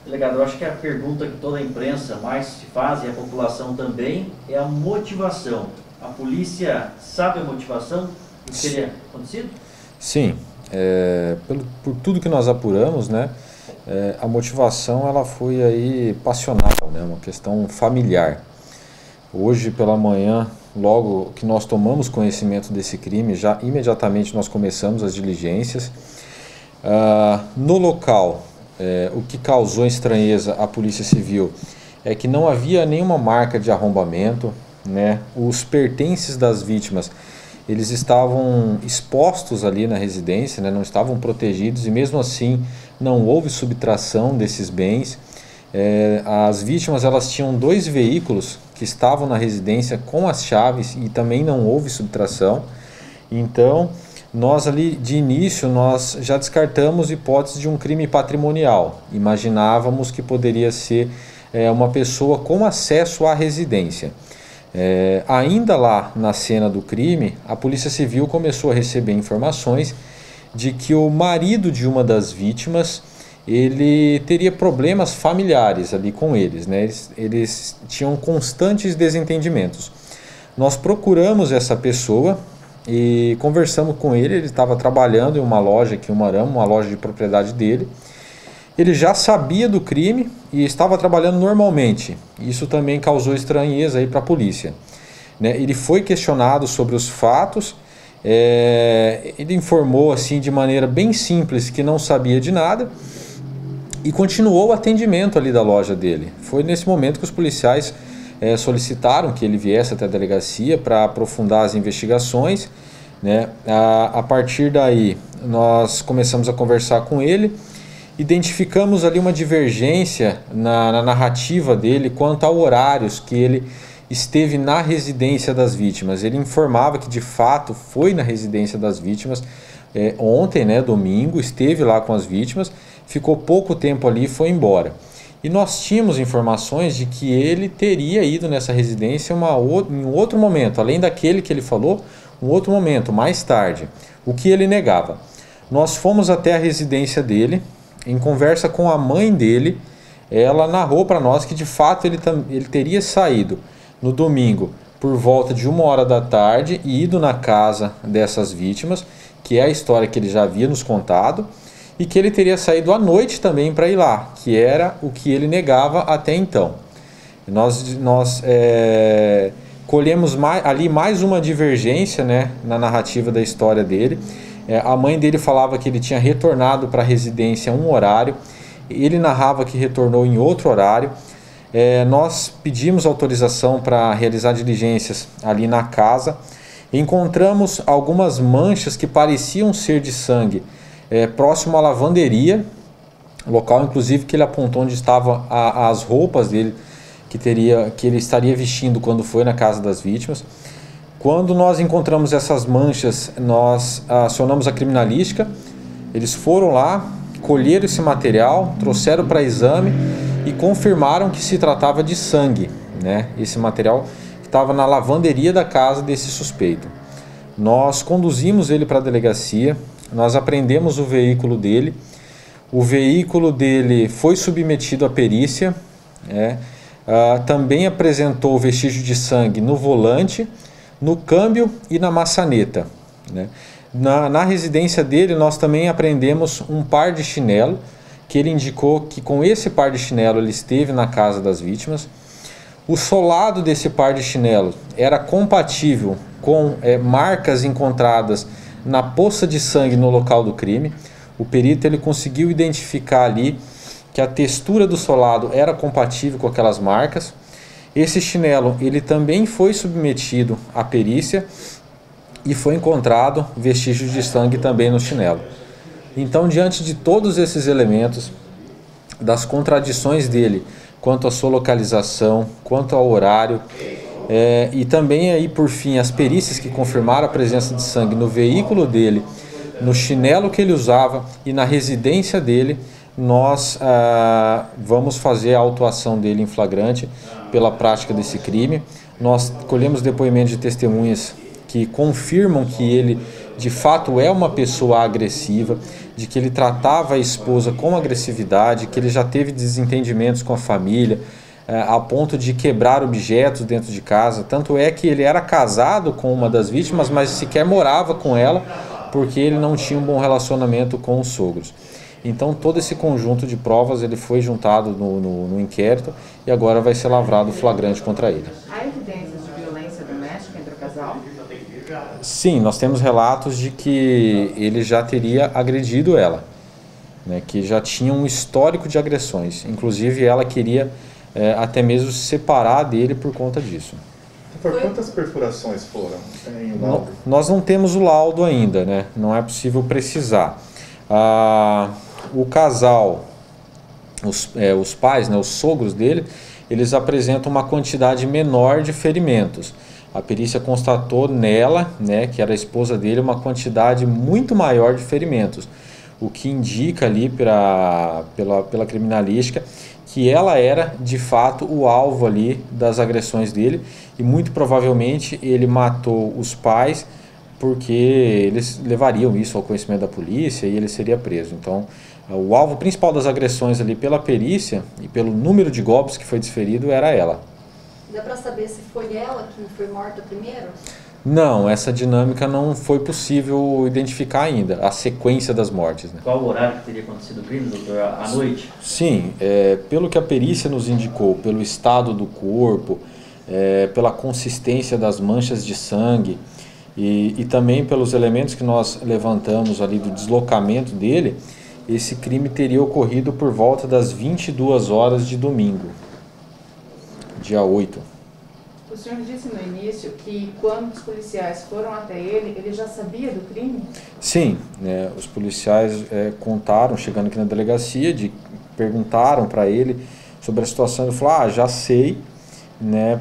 Delegado, eu acho que a pergunta que toda a imprensa mais se faz, e a população também, é a motivação. A polícia sabe a motivação do que teria acontecido? Sim, por tudo que nós apuramos, né, a motivação ela foi aí passional, né, uma questão familiar. Hoje pela manhã, logo que nós tomamos conhecimento desse crime, já imediatamente nós começamos as diligências. No local, o que causou estranheza à Polícia Civil é que não havia nenhuma marca de arrombamento, né? Os pertences das vítimas, eles estavam expostos ali na residência, né? Não estavam protegidos e mesmo assim não houve subtração desses bens. As vítimas elas tinham 2 veículos que estavam na residência com as chaves e também não houve subtração. Então, nós ali de início nós já descartamos hipótese de um crime patrimonial. Imaginávamos que poderia ser uma pessoa com acesso à residência. Ainda lá na cena do crime, a Polícia Civil começou a receber informações de que o marido de uma das vítimas ele teria problemas familiares ali com eles, né? Eles tinham constantes desentendimentos. Nós procuramos essa pessoa e conversamos com ele. Ele estava trabalhando em uma loja aqui em Umuarama, uma loja de propriedade dele. Ele já sabia do crime e estava trabalhando normalmente. Isso também causou estranheza aí para a polícia, né? Ele foi questionado sobre os fatos. Ele informou assim de maneira bem simples que não sabia de nada e continuou o atendimento ali da loja dele. Foi nesse momento que os policiais solicitaram que ele viesse até a delegacia para aprofundar as investigações, né? A partir daí nós começamos a conversar com ele, identificamos ali uma divergência na narrativa dele quanto a horários que ele esteve na residência das vítimas. Ele informava que de fato foi na residência das vítimas ontem, né, domingo, esteve lá com as vítimas, ficou pouco tempo ali e foi embora. E nós tínhamos informações de que ele teria ido nessa residência em um outro momento, além daquele que ele falou, um outro momento, mais tarde, o que ele negava. Nós fomos até a residência dele, em conversa com a mãe dele, ela narrou para nós que de fato ele teria saído no domingo por volta de 1h da tarde e ido na casa dessas vítimas, que é a história que ele já havia nos contado, e que ele teria saído à noite também para ir lá, que era o que ele negava até então. Nós colhemos ali mais uma divergência, né, na narrativa da história dele. A mãe dele falava que ele tinha retornado para a residência em um horário, ele narrava que retornou em outro horário. Nós pedimos autorização para realizar diligências ali na casa, encontramos algumas manchas que pareciam ser de sangue próximo à lavanderia, local inclusive que ele apontou onde estavam as roupas dele que ele estaria vestindo quando foi na casa das vítimas. Quando nós encontramos essas manchas, nós acionamos a criminalística. Eles foram lá, colheram esse material, trouxeram para exame e confirmaram que se tratava de sangue, né? Esse material que estava na lavanderia da casa desse suspeito. Nós conduzimos ele para a delegacia, nós apreendemos o veículo dele. O veículo dele foi submetido à perícia, também apresentou vestígio de sangue no volante, no câmbio e na maçaneta, né? Na residência dele nós também apreendemos um par de chinelo, que ele indicou que com esse par de chinelo ele esteve na casa das vítimas. O solado desse par de chinelo era compatível com marcas encontradas na poça de sangue no local do crime. O perito ele conseguiu identificar ali que a textura do solado era compatível com aquelas marcas. Esse chinelo ele também foi submetido à perícia e foi encontrado vestígios de sangue também no chinelo. Então, diante de todos esses elementos, das contradições dele quanto à sua localização, quanto ao horário, e também aí por fim as perícias que confirmaram a presença de sangue no veículo dele, no chinelo que ele usava e na residência dele, nós vamos fazer a autuação dele em flagrante pela prática desse crime. Nós colhemos depoimentos de testemunhas que confirmam que ele de fato é uma pessoa agressiva, de que ele tratava a esposa com agressividade, que ele já teve desentendimentos com a família, a ponto de quebrar objetos dentro de casa. Tanto é que ele era casado com uma das vítimas, mas sequer morava com ela, porque ele não tinha um bom relacionamento com os sogros. Então todo esse conjunto de provas ele foi juntado no inquérito e agora vai ser lavrado flagrante contra ele. Há evidências de violência doméstica entre o casal? Sim, nós temos relatos de que ele já teria agredido ela, né, que já tinha um histórico de agressões. Inclusive ela queria até mesmo se separar dele por conta disso. Por quantas perfurações foram? Tem o laudo? Nós não temos o laudo ainda, né? Não é possível precisar. O casal, os pais, né, os sogros dele, eles apresentam uma quantidade menor de ferimentos. A perícia constatou nela, né, que era a esposa dele, uma quantidade muito maior de ferimentos, o que indica ali pela criminalística que ela era de fato o alvo ali das agressões dele, e muito provavelmente ele matou os pais porque eles levariam isso ao conhecimento da polícia e ele seria preso. Então o alvo principal das agressões ali pela perícia e pelo número de golpes que foi desferido era ela. Dá para saber se foi ela que foi morta primeiro? Não, essa dinâmica não foi possível identificar ainda, a sequência das mortes, né? Qual o horário que teria acontecido o crime, doutor? À noite? Sim, pelo que a perícia nos indicou, pelo estado do corpo, pela consistência das manchas de sangue e também pelos elementos que nós levantamos ali do deslocamento dele, esse crime teria ocorrido por volta das 22 horas de domingo, dia 8. O senhor disse no início que quando os policiais foram até ele, ele já sabia do crime? Sim, os policiais contaram, chegando aqui na delegacia, perguntaram para ele sobre a situação. Ele falou, já sei, né,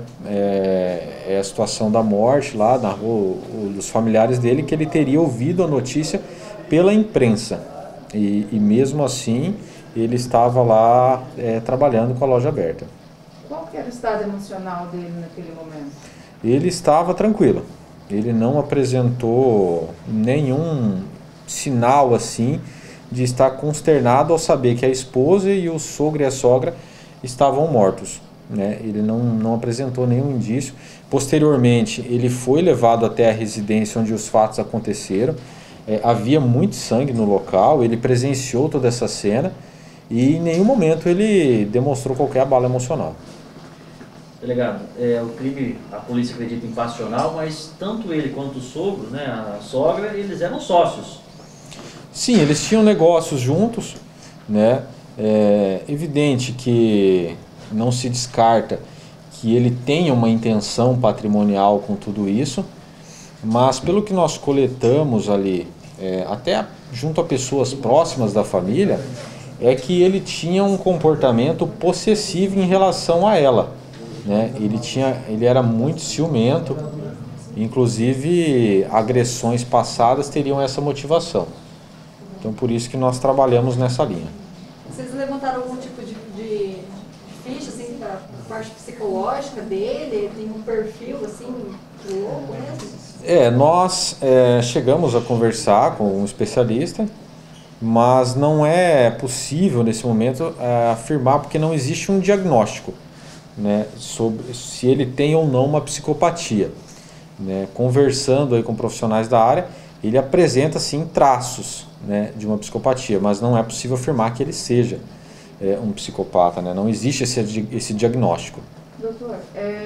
é a situação da morte lá, narrou dos familiares dele, que ele teria ouvido a notícia pela imprensa. E mesmo assim, ele estava lá trabalhando com a loja aberta. Qual que era o estado emocional dele naquele momento? Ele estava tranquilo. Ele não apresentou nenhum sinal assim de estar consternado ao saber que a esposa e o sogro e a sogra estavam mortos, né? Ele não apresentou nenhum indício. Posteriormente, ele foi levado até a residência onde os fatos aconteceram. Havia muito sangue no local, ele presenciou toda essa cena e em nenhum momento ele demonstrou qualquer abalo emocional. Delegado, o crime, a polícia acredita em passional, mas tanto ele quanto o sogro, né, a sogra, eles eram sócios. Sim, eles tinham negócios juntos, né? É evidente que não se descarta que ele tenha uma intenção patrimonial com tudo isso, mas pelo que nós coletamos ali, até junto a pessoas próximas da família, é que ele tinha um comportamento possessivo em relação a ela. Né? Ele era muito ciumento, inclusive agressões passadas teriam essa motivação. Então por isso que nós trabalhamos nessa linha. Vocês levantaram algum tipo de ficha assim, para a parte psicológica dele? Tem um perfil assim, louco mesmo? Nós chegamos a conversar com um especialista, mas não é possível nesse momento afirmar, porque não existe um diagnóstico, né, sobre se ele tem ou não uma psicopatia. Né? Conversando aí com profissionais da área, ele apresenta sim traços, né, de uma psicopatia, mas não é possível afirmar que ele seja um psicopata. Né? Não existe esse diagnóstico. Doutor,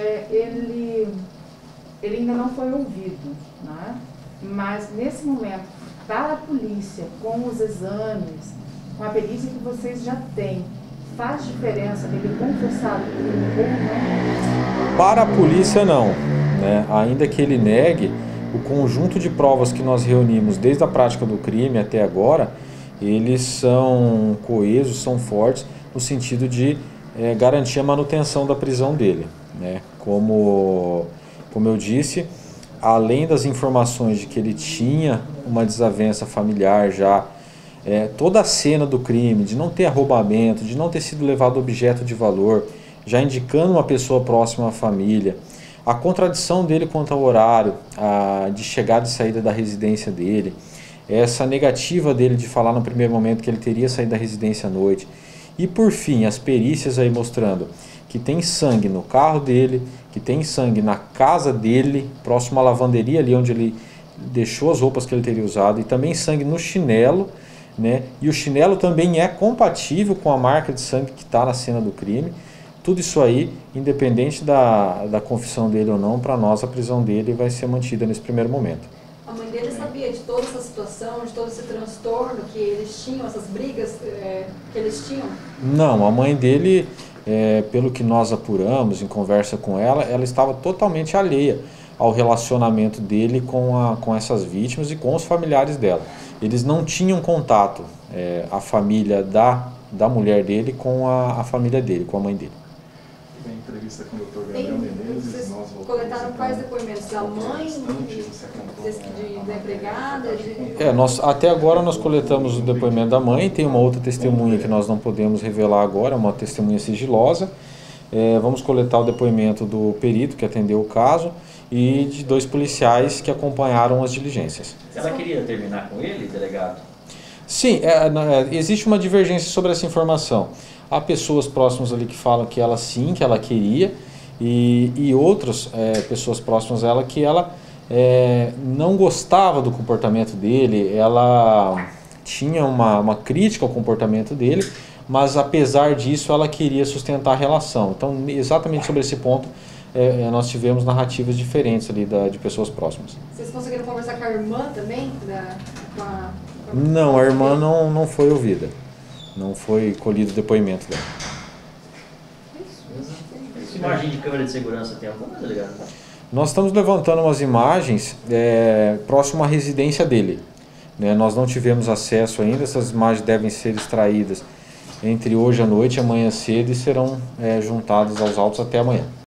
ele ainda não foi ouvido, né? Mas nesse momento, para a polícia, com os exames, com a perícia que vocês já têm, faz diferença ele confessar o crime ou não? Para a polícia não, né? Ainda que ele negue, o conjunto de provas que nós reunimos desde a prática do crime até agora, eles são coesos, são fortes no sentido de garantir a manutenção da prisão dele. Né? Como eu disse, além das informações de que ele tinha uma desavença familiar já, toda a cena do crime, de não ter arrombamento, de não ter sido levado objeto de valor, já indicando uma pessoa próxima à família, A contradição dele quanto ao horário, de chegada e saída da residência dele, essa negativa dele de falar no primeiro momento que ele teria saído da residência à noite. E por fim, as perícias aí mostrando que tem sangue no carro dele, que tem sangue na casa dele, próximo à lavanderia ali onde ele deixou as roupas que ele teria usado, e também sangue no chinelo, né? E o chinelo também é compatível com a marca de sangue que está na cena do crime. Tudo isso aí, independente da confissão dele ou não, para nós a prisão dele vai ser mantida nesse primeiro momento. A mãe dele sabia de toda essa situação, de todo esse transtorno que eles tinham, essas brigas que eles tinham? Não, a mãe dele, pelo que nós apuramos em conversa com ela, ela estava totalmente alheia ao relacionamento dele com essas vítimas e com os familiares dela. Eles não tinham contato, a família da mulher dele com a família dele, com a mãe dele. Em entrevista com o Dr. Gabriel Menezes, vocês nós voltamos coletaram quais depoimentos? Da mãe, da empregada? Até agora nós coletamos o depoimento da mãe, tem uma outra testemunha que nós não podemos revelar agora, uma testemunha sigilosa. Vamos coletar o depoimento do perito que atendeu o caso e de 2 policiais que acompanharam as diligências. Ela queria terminar com ele, delegado? Sim, existe uma divergência sobre essa informação. Há pessoas próximas ali que falam que ela sim, que ela queria, e outras pessoas próximas a ela que ela não gostava do comportamento dele, ela tinha uma crítica ao comportamento dele, mas apesar disso ela queria sustentar a relação. Então, exatamente sobre esse ponto, nós tivemos narrativas diferentes ali de pessoas próximas. Vocês conseguiram conversar com a irmã também? Não, a irmã não foi ouvida. Não foi colhido o depoimento dela. Essa imagem de câmera de segurança tem alguma, delegado? Nós estamos levantando umas imagens próximo à residência dele. Nós não tivemos acesso ainda, essas imagens devem ser extraídas entre hoje à noite e amanhã cedo e serão juntadas aos autos até amanhã.